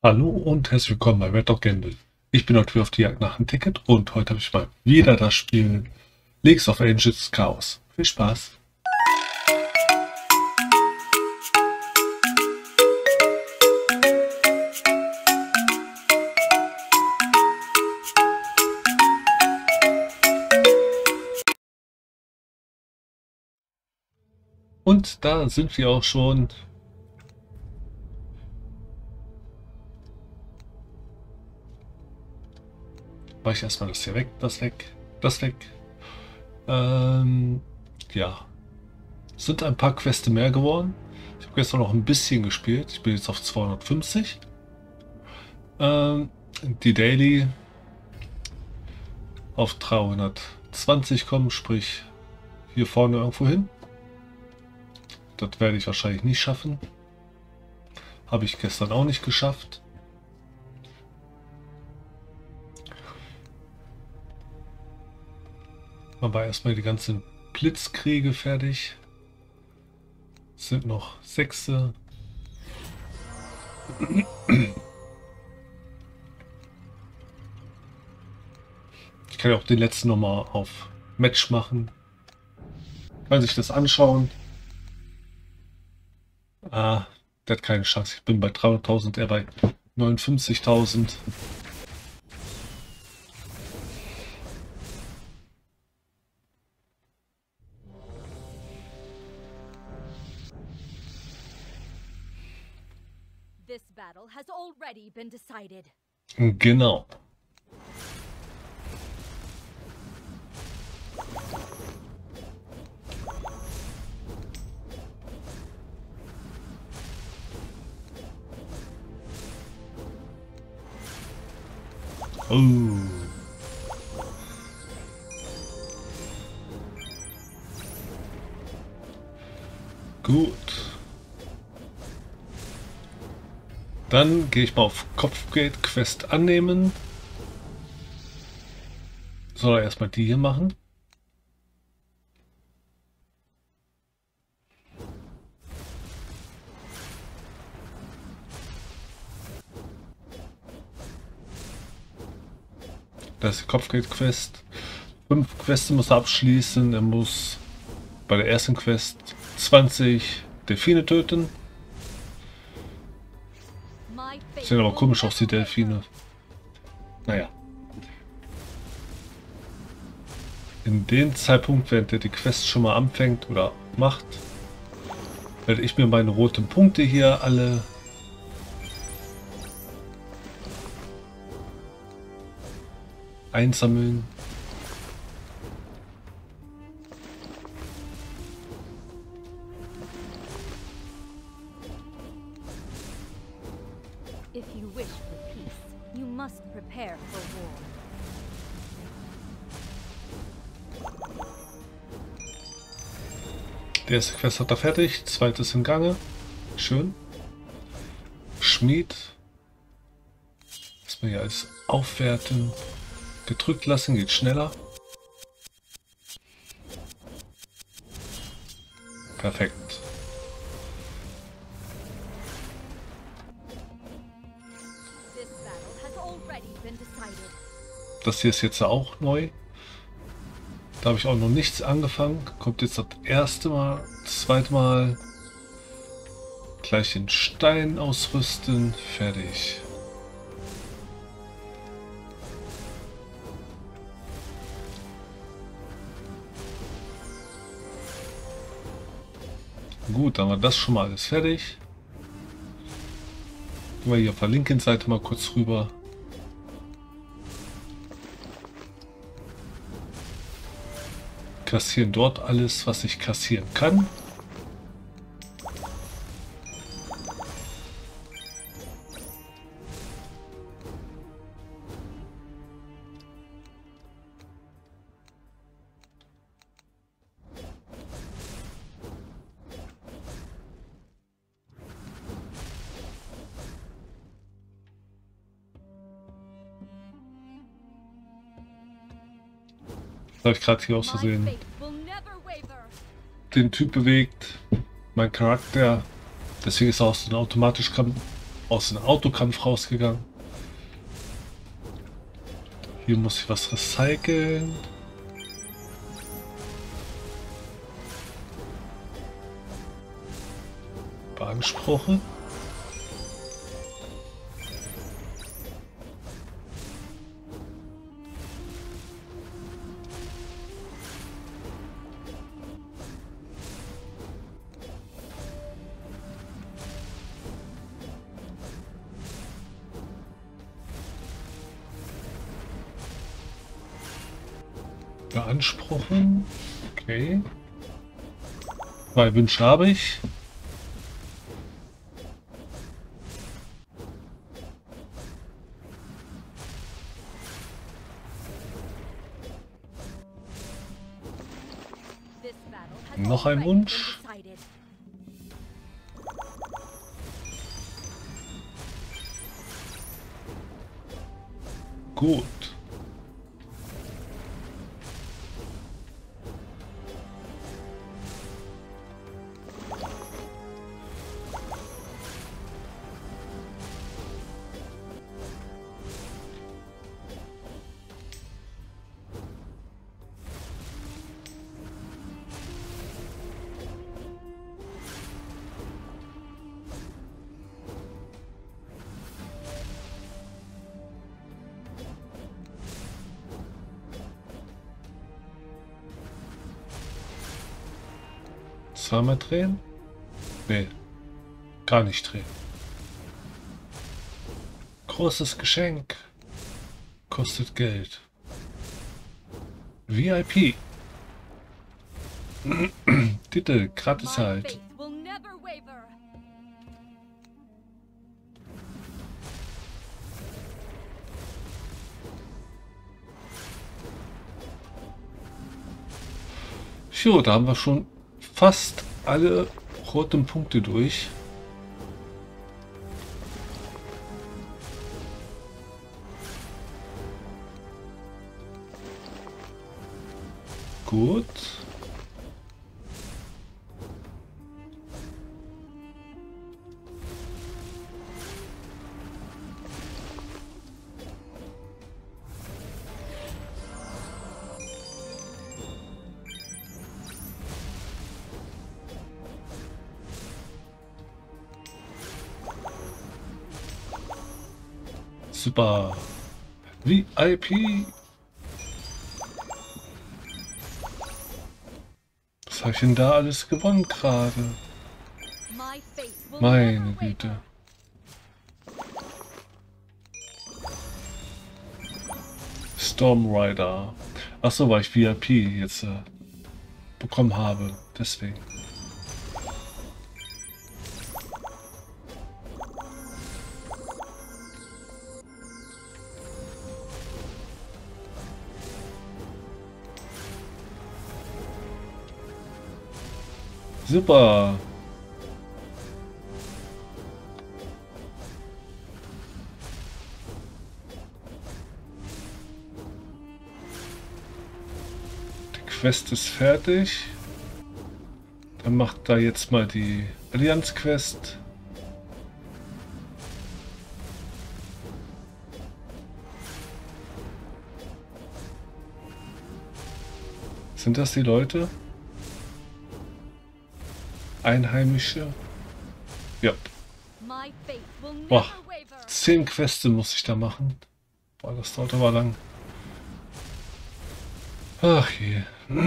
Hallo und herzlich willkommen bei Red Dog Gamble. Ich bin heute wieder auf die Jagd nach einem Ticket und heute habe ich mal wieder das Spiel League of Angels Chaos. Viel Spaß! Und da sind wir auch schon. Mache ich erstmal das hier weg, das weg, das weg. Ja. Sind ein paar Quests mehr geworden. Ich habe gestern noch ein bisschen gespielt. Ich bin jetzt auf 250. Die Daily auf 320 kommen, sprich hier vorne irgendwo hin. Das werde ich wahrscheinlich nicht schaffen. Habe ich gestern auch nicht geschafft. Aber erstmal die ganzen Blitzkriege fertig. Es sind noch 6. Ich kann ja auch den letzten nochmal auf Match machen. Kann sich das anschauen. Der hat keine Chance. Ich bin bei 300.000, er bei 59.000. This battle has already been decided. Genau. Oh. Gut. Dann gehe ich mal auf Kopfgeld Quest annehmen. Soll er erstmal die hier machen? Das ist die Kopfgeld-Quest. 5 Quests muss er abschließen. Er muss bei der ersten Quest 20 Delfine töten. Sehen aber komisch aus, die Delfine. Naja. In dem Zeitpunkt, während er die Quest schon mal anfängt oder macht, werde ich mir meine roten Punkte hier alle einsammeln. If you wish for peace, you must prepare for war. Die erste Quest hat er fertig, zweite ist im Gange. Schön. Schmied. Erstmal hier alles aufwerten. Gedrückt lassen, geht schneller. Perfekt. Das hier ist jetzt auch neu. Da habe ich auch noch nichts angefangen. Kommt jetzt das erste Mal, das zweite Mal. Gleich den Stein ausrüsten. Fertig. Gut, dann war das schon mal alles fertig. Gehen wir hier auf der linken Seite mal kurz rüber. Kassieren dort alles, was ich kassieren kann. Da habe ich gerade hier aus Versehen den Typ bewegt. Mein Charakter. Deswegen ist er auch so automatisch aus dem Autokampf rausgegangen. Hier muss ich was recyceln. Beanspruchen. Beanspruchen. Okay. 2 Wünsche habe ich. This battle has Noch ein already Wunsch. been decided. Gut. Zweimal drehen? Nee, gar nicht drehen. Großes Geschenk. Kostet Geld. VIP. Titel, gratis My halt. faith will never waver. Jo, da haben wir schon fast alle roten Punkte durch. Gut. Super. VIP. Was habe ich denn da alles gewonnen gerade? My faith will Meine never Güte. waver. Storm Rider. Achso, weil ich VIP jetzt bekommen habe. Deswegen. Super. Die Quest ist fertig. Dann macht da jetzt mal die Allianz-Quest. Sind das die Leute? Einheimische? Ja. My faith will never Boah, waver. 10 Quests muss ich da machen. Boah, das dauert aber lang. Ach je.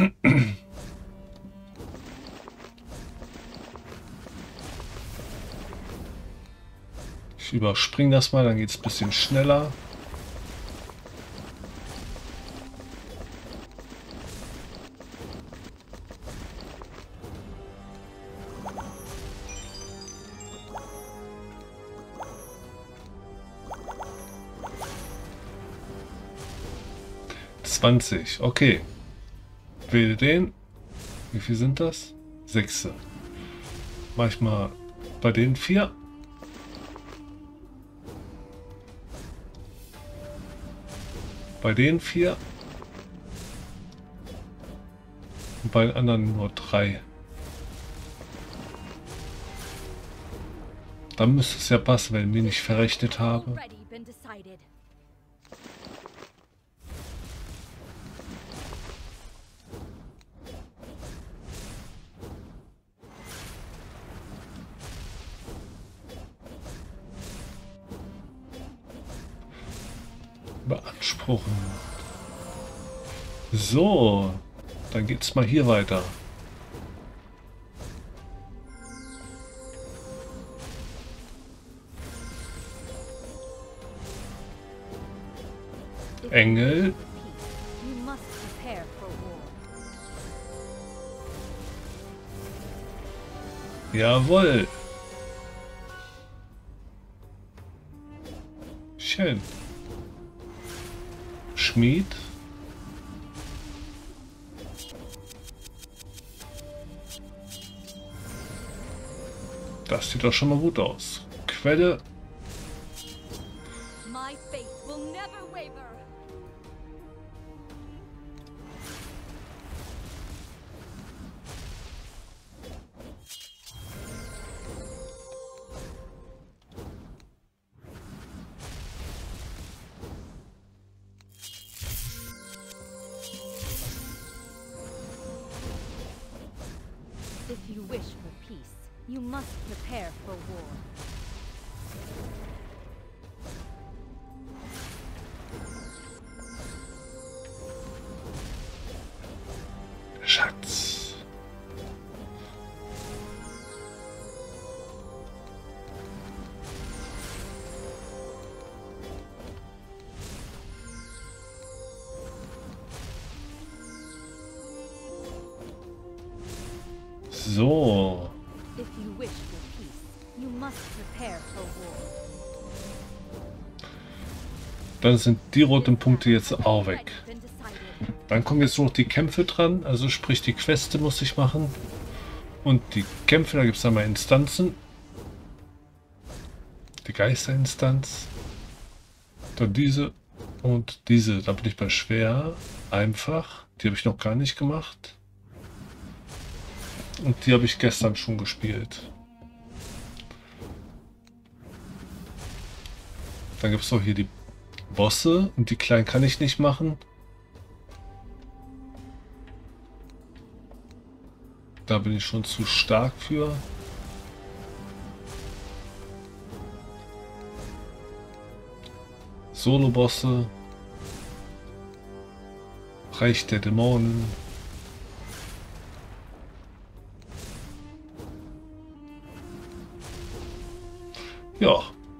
Ich überspringe das mal, dann geht es ein bisschen schneller. Okay. Wähle den. Wie viel sind das? 6. Mach ich mal bei den 4. Bei den 4. Und bei den anderen nur 3. Dann müsste es ja passen, wenn ich mich nicht verrechnet habe. Already been decided. Beanspruchen. So, dann geht's mal hier weiter. If Engel. you wish for peace, you must prepare for war. Jawohl. Schön. Schmied. Das sieht doch schon mal gut aus. Quelle. My faith will never waver. If you wish for peace, you must prepare for war. Schatz. So. If you wish for peace, you must prepare for war. Dann sind die roten Punkte jetzt auch weg. Already been decided. Dann kommen jetzt nur noch die Kämpfe dran. Also sprich die Queste muss ich machen. Und die Kämpfe, da gibt es einmal Instanzen. Die Geisterinstanz. Dann diese und diese. Da bin ich bei schwer. Einfach. Die habe ich noch gar nicht gemacht. Und die habe ich gestern schon gespielt. Dann gibt es noch hier die Bosse. Und die kleinen kann ich nicht machen. Da bin ich schon zu stark für. Solo-Bosse. Reich der Dämonen. Ja,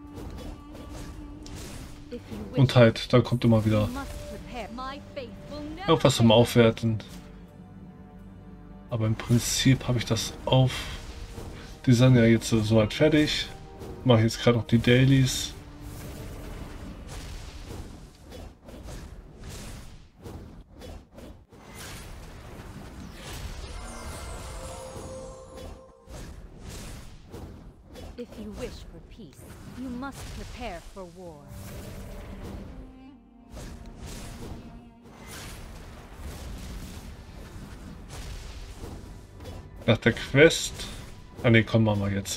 If you wish, und halt, dann kommt immer wieder you must prepare. My faith will never irgendwas zum Aufwerten. Aber im Prinzip habe ich das auf. Die sind ja jetzt soweit fertig. Mache jetzt gerade noch die Dailies. If you wish for peace, you must prepare for war. Nach der Quest. Ah ne, komm, machen wir jetzt.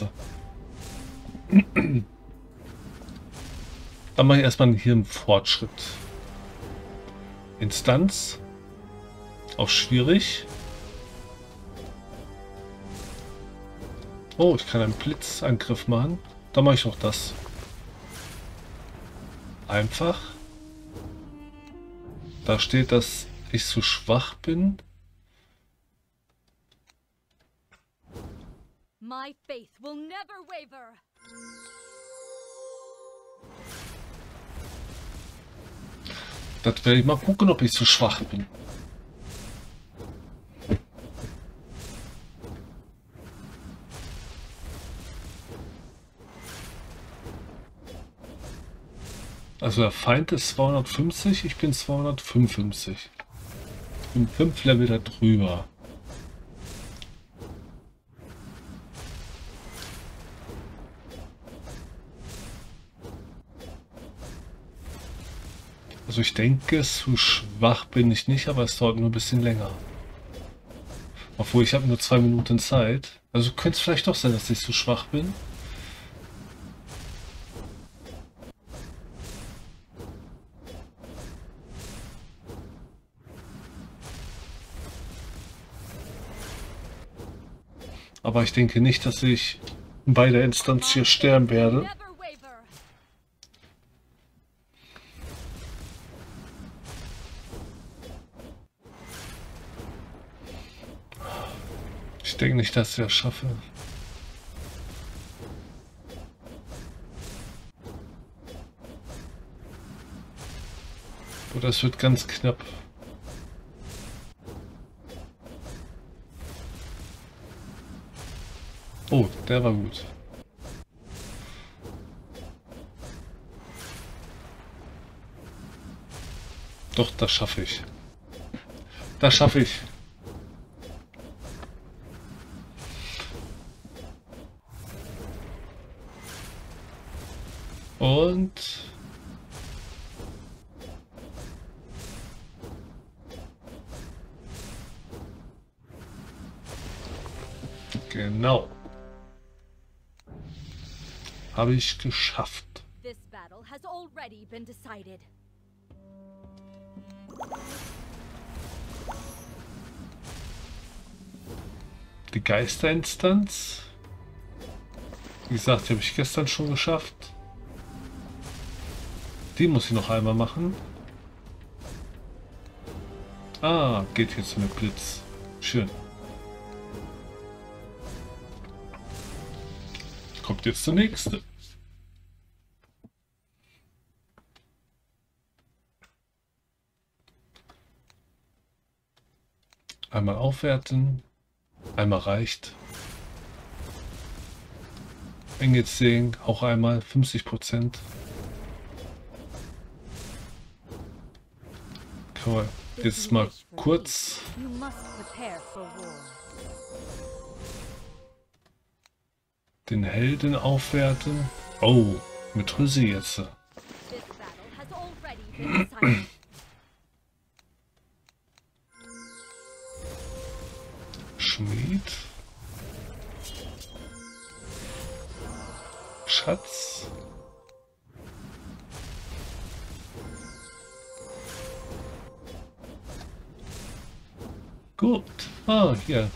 Dann mache ich erstmal hier einen Fortschritt. Instanz. Auf schwierig. Oh, ich kann einen Blitzangriff machen. Dann mache ich auch das. Einfach. Da steht, dass ich zu schwach bin. My faith will never waver. Das werde ich mal gucken, ob ich zu schwach bin. Also der Feind ist 250, ich bin 255. Ich bin 5 Level da drüber. Also ich denke, zu schwach bin ich nicht, aber es dauert nur ein bisschen länger. Obwohl, ich habe nur 2 Minuten Zeit. Also könnte es vielleicht doch sein, dass ich zu schwach bin. Aber ich denke nicht, dass ich bei der Instanz hier sterben werde. Never waver. Ich denke nicht, dass ich das schaffe. Oder es wird ganz knapp. Oh, der war gut. Doch, das schaffe ich. Das schaffe ich. Und... Genau. Habe ich geschafft. This battle has already been decided. Die Geisterinstanz. Wie gesagt, die habe ich gestern schon geschafft. Die muss ich noch einmal machen. Ah, geht jetzt mit Blitz. Schön. Kommt jetzt der nächste. Einmal aufwerten. Einmal reicht. Engels sehen, auch einmal 50%. Kann man jetzt mal kurz You must prepare for war. den Helden aufwerten. Oh, mit Rüssi jetzt. This battle has already been decided. Schmied. Schatz. Gut. Ah, hier.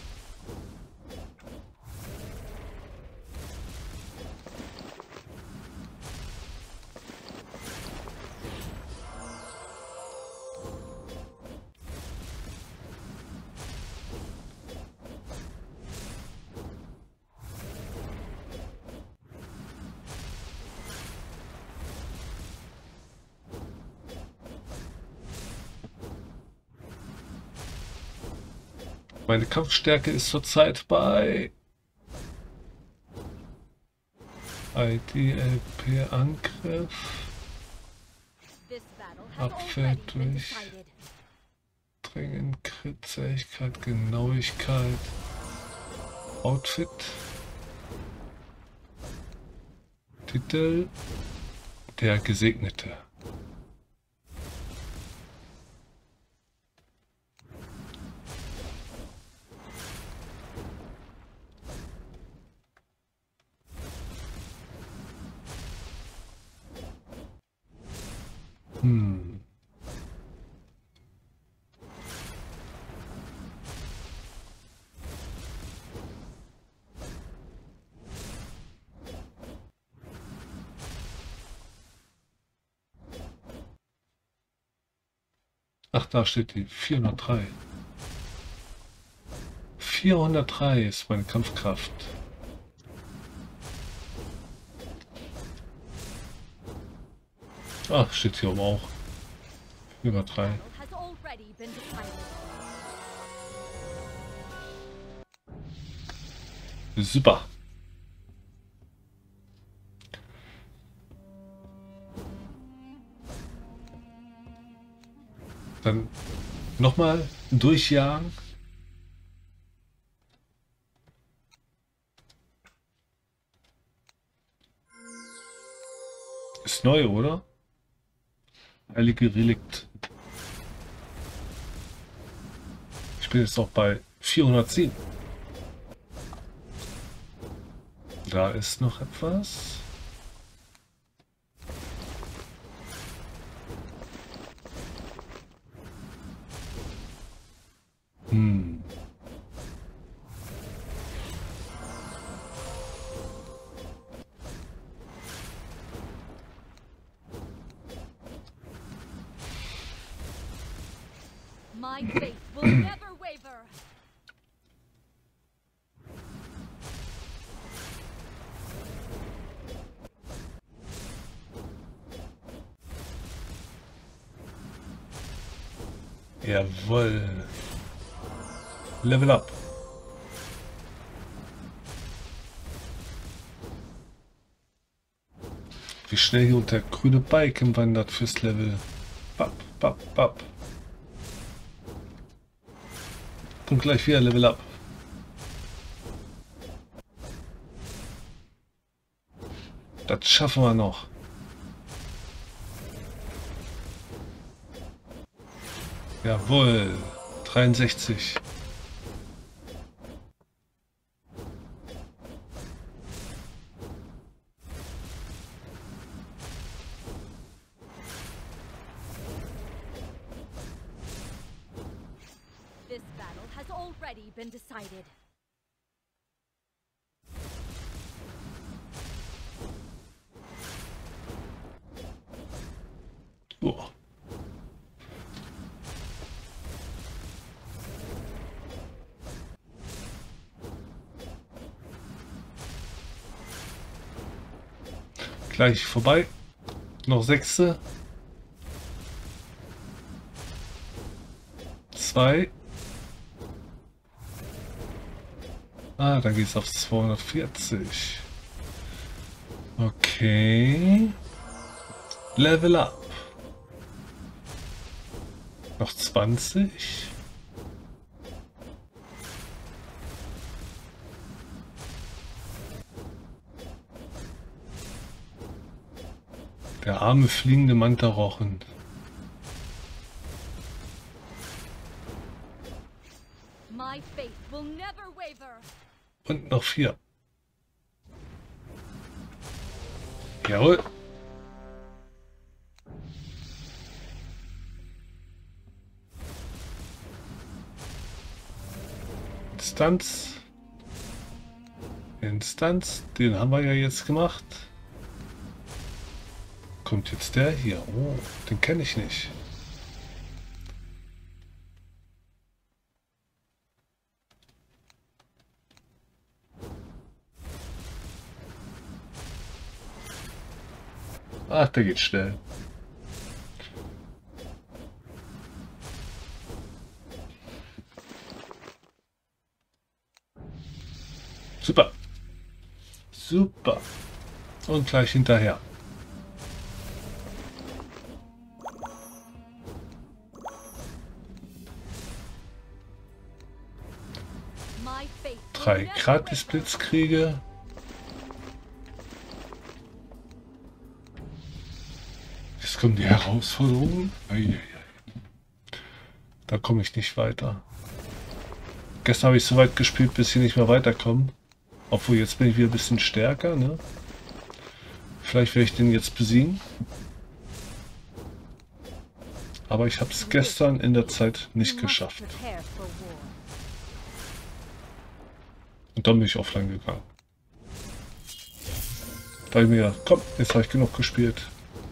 Meine Kampfstärke ist zurzeit bei IDLP Angriff, This battle has Abwehr already been durch decided. Drängen, Crit, Zähigkeit, Genauigkeit, Outfit, Titel, der Gesegnete. Ach, da steht die 403. 403 ist meine Kampfkraft. Ach, steht hier oben auch. 403. Battle has already been decided. Super. Dann nochmal durchjagen. Ist neu, oder? Heilige Relikt. Ich bin jetzt auch bei 410. Da ist noch etwas. My faith will never waver. Jawohl. Level up. Wie schnell hier unter grüne Balken wandert fürs Level. Bap, bap, bap. Und gleich wieder Level up. Das schaffen wir noch. Jawohl. 63. This battle has already been decided. Oh. Gleich vorbei. Noch 6. 2. Ah, dann geht es auf 240. Okay. Level up. Noch 20. Der arme fliegende Mantarochen. My faith will never waver. Und noch 4. Jawohl. Instanz. Instanz. Den haben wir ja jetzt gemacht. Kommt jetzt der hier. Oh, den kenne ich nicht. Ach, der geht schnell. Super. Super. Und gleich hinterher. My faith will 3 never gratis waver. Blitzkriege. Jetzt kommen die Herausforderungen. Eieiei. Da komme ich nicht weiter. Gestern habe ich so weit gespielt, bis ich nicht mehr weiterkomme. Obwohl, jetzt bin ich wieder ein bisschen stärker, ne? Vielleicht werde ich den jetzt besiegen. Aber ich habe es gestern in der Zeit nicht You must geschafft. prepare for war. Und dann bin ich offline gegangen. Weil mir, komm, jetzt habe ich genug gespielt.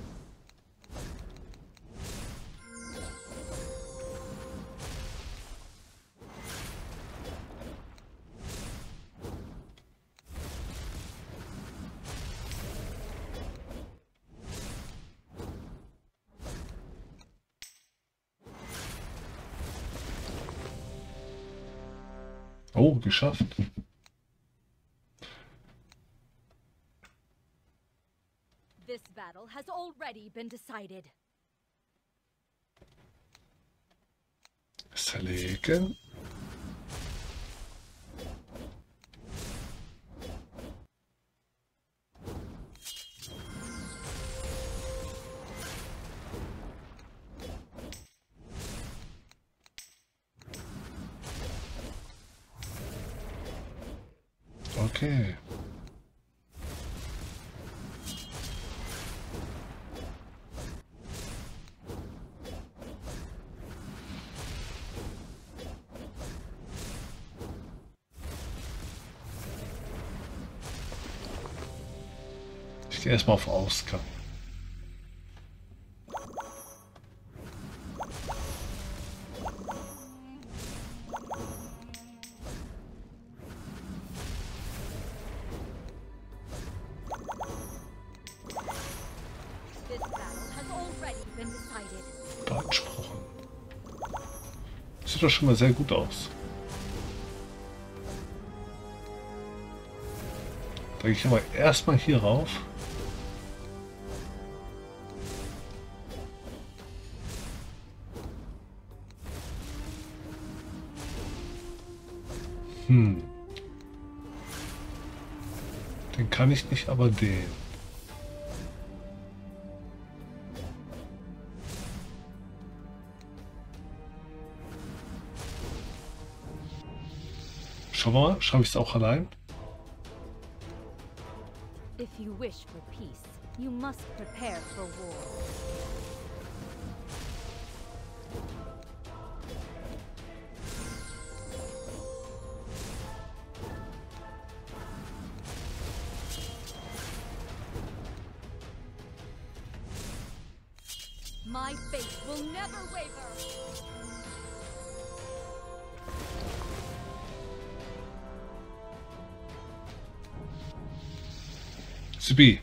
Oh, geschafft. This battle has already been decided. Zerlegen. Okay. Ich gehe erstmal auf Ausgang. has already been decided. Beanspruchen. Sieht doch schon mal sehr gut aus. Da gehe ich aber erstmal hier rauf. Den kann ich nicht, aber den. Schau mal, schaffe ich es auch allein? If you wish for peace, you must prepare for war. My faith will never waver. Sibi.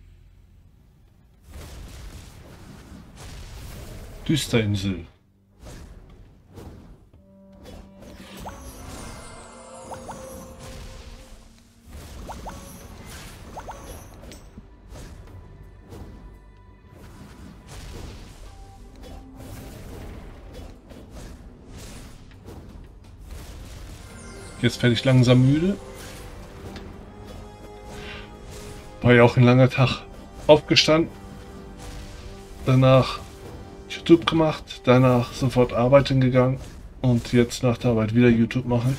Düsterinsel. Jetzt werde ich langsam müde. War ja auch ein langer Tag. Aufgestanden, danach YouTube gemacht, danach sofort arbeiten gegangen und jetzt nach der Arbeit wieder YouTube machen.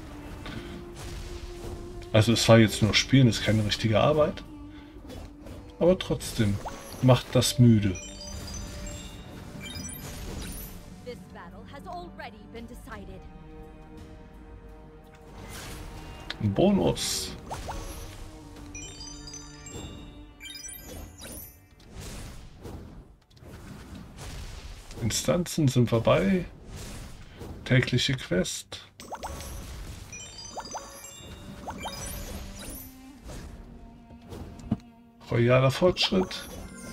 Also es war jetzt nur Spielen, ist keine richtige Arbeit. Aber trotzdem macht das müde. This battle has already been decided. Ein Bonus. Instanzen sind vorbei. Tägliche Quest. Royaler Fortschritt.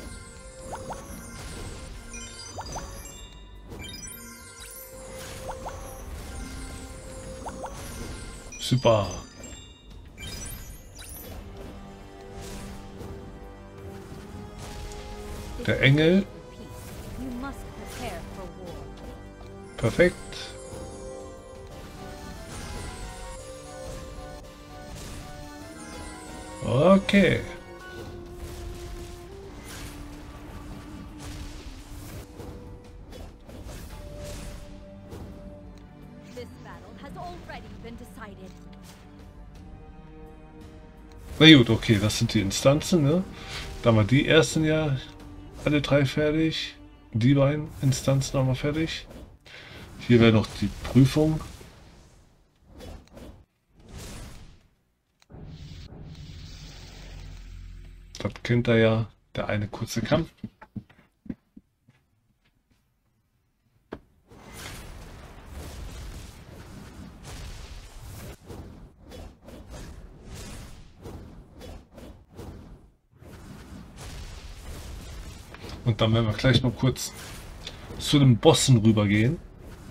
Super. Der Engel. You must prepare for war. Perfekt. Okay. This battle has already been decided. Na gut, okay, das sind die Instanzen, ne? Da haben wir die ersten ja alle drei fertig. Die beiden Instanzen haben wir fertig. Hier wäre noch die Prüfung. Das kennt er ja, der eine kurze Kampf. Und dann werden wir gleich noch kurz zu den Bossen rübergehen.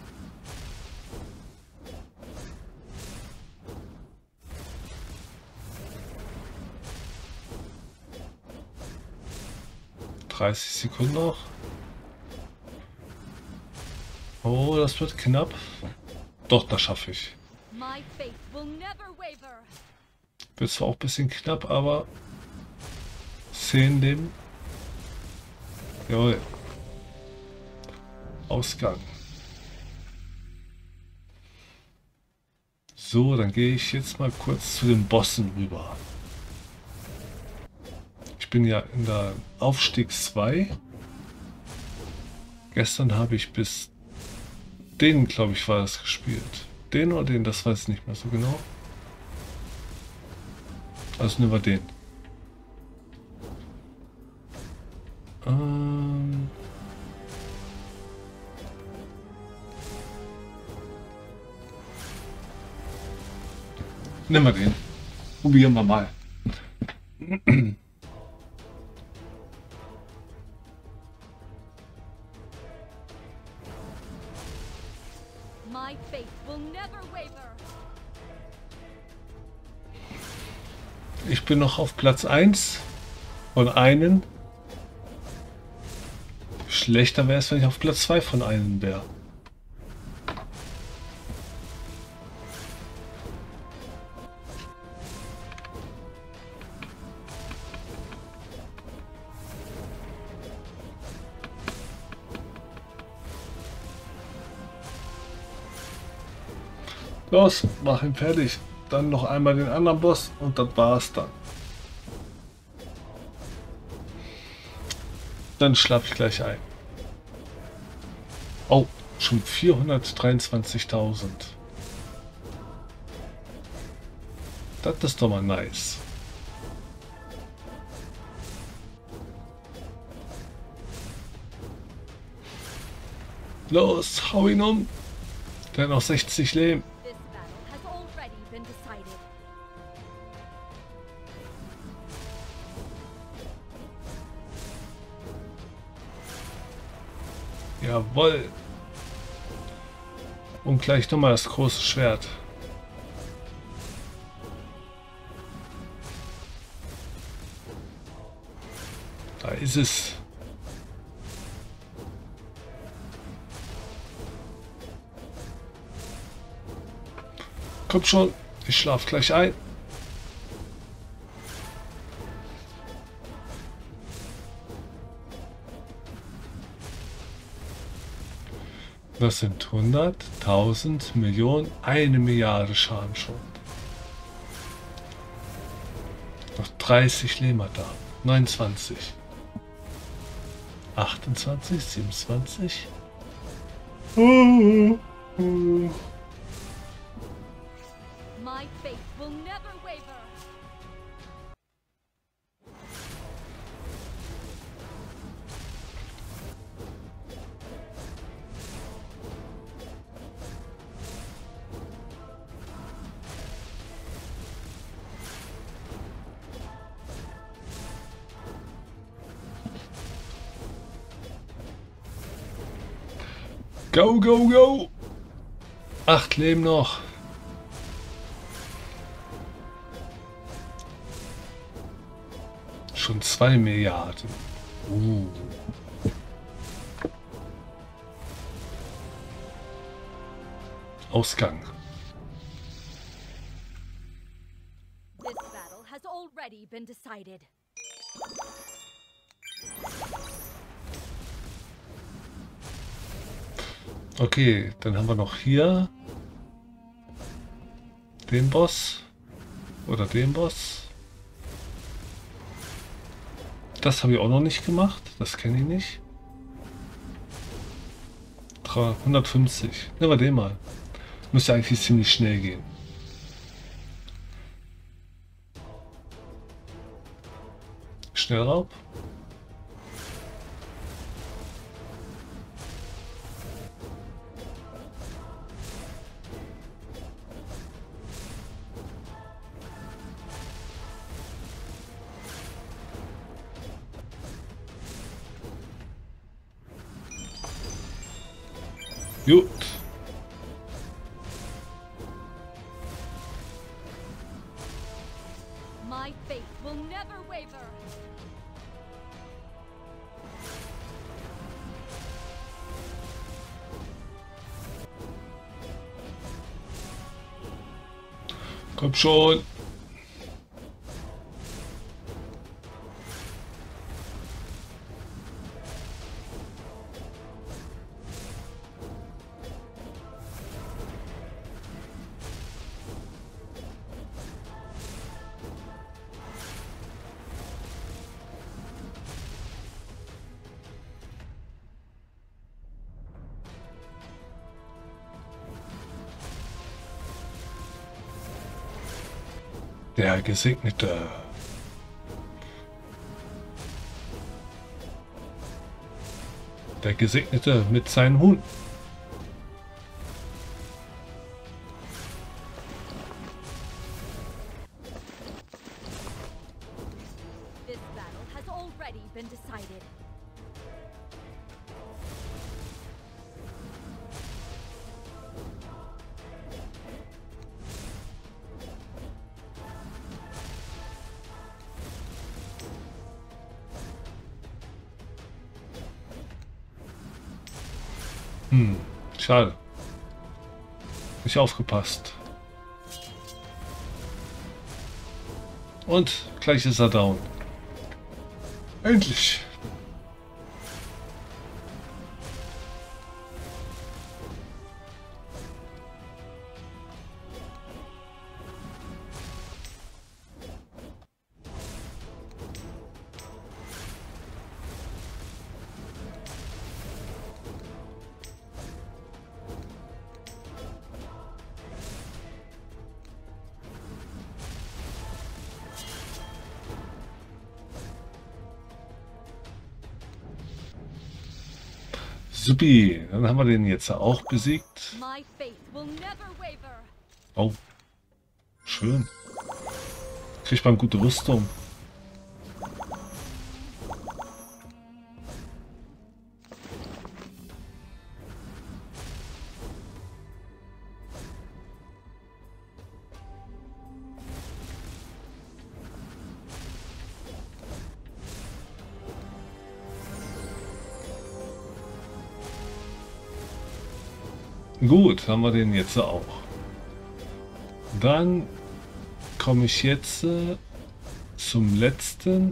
Sekunden noch. Oh, das wird knapp. Doch, das schaffe ich. My faith will never waver. Wird zwar auch ein bisschen knapp, aber 10 Leben. Jawohl. Ausgang. So, dann gehe ich jetzt mal kurz zu den Bossen rüber. Ich bin ja in der Aufstieg 2. Gestern habe ich bis den, glaube ich, war das gespielt. Den oder den, das weiß ich nicht mehr so genau. Also nehmen wir den. Nehmen wir den. Probieren wir mal. My faith will never waver. Ich bin noch auf Platz 1 von einen. Schlechter wäre es, wenn ich auf Platz 2 von einen wäre. Los, mach ihn fertig. Dann noch einmal den anderen Boss und das war's dann. Dann schlafe ich gleich ein. Oh, schon 423.000. Das ist doch mal nice. Los, hau ihn um. Der hat noch 60 Leben. This battle has already been decided. Jawohl. Und gleich nochmal das große Schwert. Da ist es. Komm schon, ich schlaf gleich ein. Das sind 100, 1000, Millionen, 1 Milliarde Schaden schon. Noch 30 Leben hat er. 29. 28, 27. My faith will never waver. Go, go, go! 8 Leben noch. Schon 2 Milliarden. Ausgang. This battle has already been decided. Okay, dann haben wir noch hier den Boss oder den Boss. Das habe ich auch noch nicht gemacht, das kenne ich nicht. 150, nehmen wir den mal. Müsste eigentlich ziemlich schnell gehen. Schnellraub. Gut. My faith will never waver. Komm schon. Der Gesegnete. Der Gesegnete mit seinem Huhn. This battle has already been decided. Schade. Nicht aufgepasst. Und gleich ist er down. Endlich. Supi, dann haben wir den jetzt auch besiegt. My faith will never waver. Oh, schön. Kriegt man gute Rüstung. Gut, haben wir den jetzt auch. Dann komme ich jetzt zum letzten.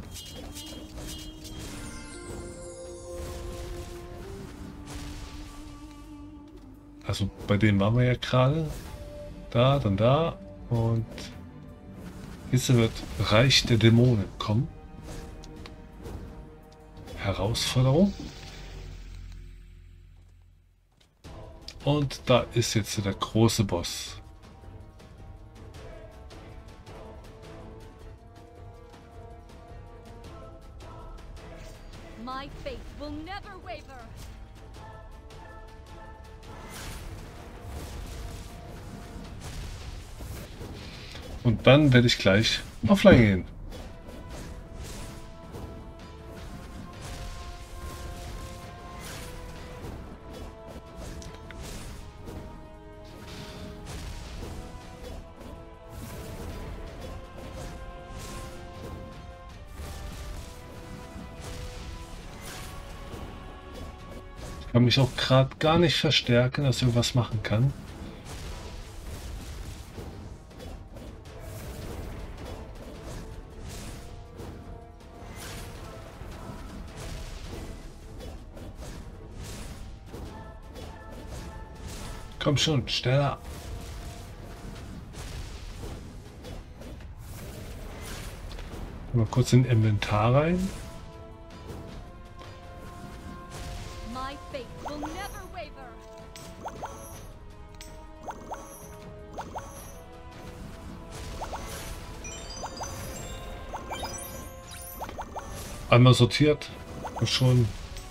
Also bei dem waren wir ja gerade. Da, dann da. Und jetzt wird Reich der Dämonen kommen. Herausforderung. Und da ist jetzt der große Boss. My faith will never waver. Und dann werde ich gleich offline gehen. Ich kann mich auch gerade gar nicht verstärken, dass ich irgendwas machen kann. Komm schon, schneller. Mal kurz in Inventar rein. My faith will never waver. Einmal sortiert und schon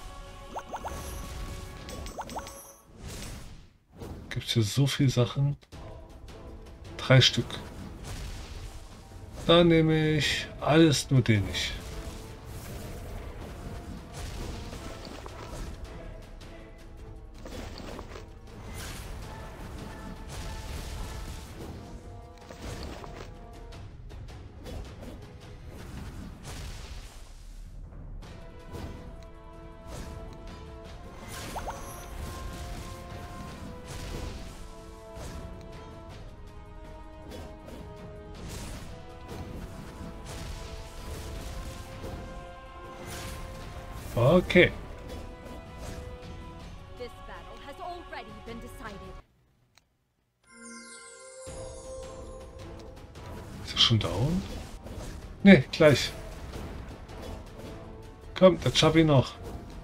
gibt es hier so viele Sachen. 3 Stück. Da nehme ich alles nur den nicht. Okay. This battle has already been decided. Ist er schon down? Ne, gleich. Komm, das schaffe ich noch.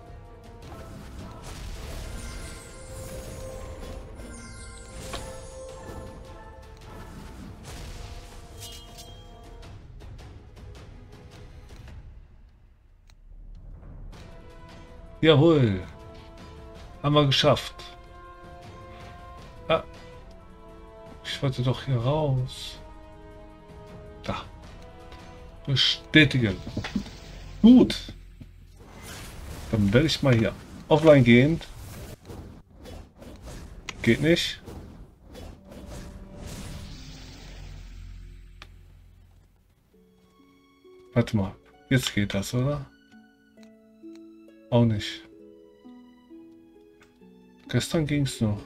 Jawohl. Haben wir geschafft. Ah. Ich wollte doch hier raus. Da. Bestätigen. Gut. Dann werde ich mal hier offline gehen. Geht nicht. Warte mal. Jetzt geht das, oder? Auch nicht. Gestern ging es noch.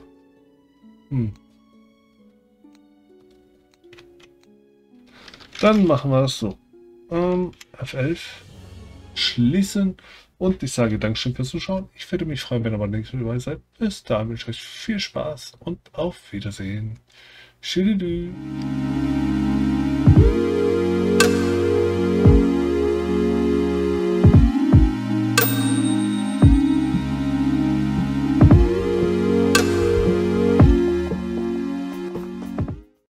Dann machen wir es so. F11 schließen und ich sage Dankeschön fürs Zuschauen. Ich würde mich freuen, wenn ihr beim nächsten Mal dabei seid. Bis dahin wünsche ich euch viel Spaß und auf Wiedersehen. Tschüss.